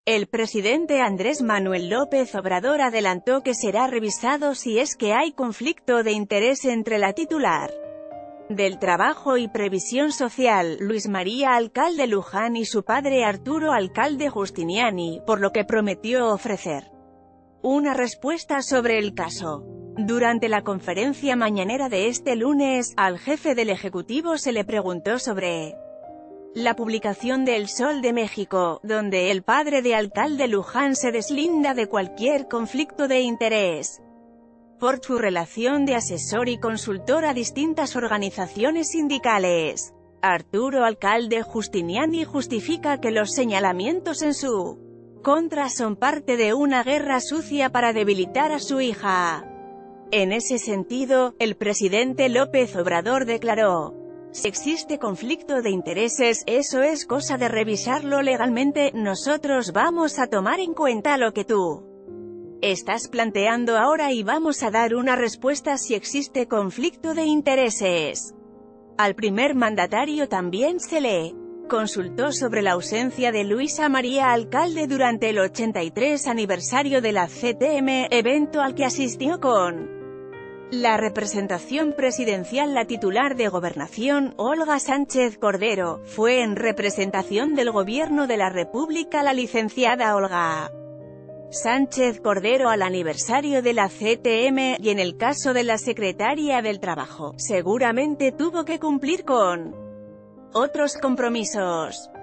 El presidente Andrés Manuel López Obrador adelantó que será revisado si es que hay conflicto de interés entre la titular del Trabajo y Previsión Social, Luis María Alcalde Luján, y su padre Arturo Alcalde Giustiniani, por lo que prometió ofrecer una respuesta sobre el caso. Durante la conferencia mañanera de este lunes, al jefe del Ejecutivo se le preguntó sobre la publicación de El Sol de México, donde el padre de Alcalde Luján se deslinda de cualquier conflicto de interés por su relación de asesor y consultor a distintas organizaciones sindicales. Arturo Alcalde Giustiniani justifica que los señalamientos en su contra son parte de una guerra sucia para debilitar a su hija. En ese sentido, el presidente López Obrador declaró: si existe conflicto de intereses, eso es cosa de revisarlo legalmente, nosotros vamos a tomar en cuenta lo que tú estás planteando ahora y vamos a dar una respuesta si existe conflicto de intereses. Al primer mandatario también se le consultó sobre la ausencia de Luisa María Alcalde durante el 83 aniversario de la CTM, evento al que asistió con la representación presidencial. La titular de Gobernación, Olga Sánchez Cordero, fue en representación del Gobierno de la República la licenciada Olga Sánchez Cordero al aniversario de la CTM, y en el caso de la secretaria del Trabajo, seguramente tuvo que cumplir con otros compromisos.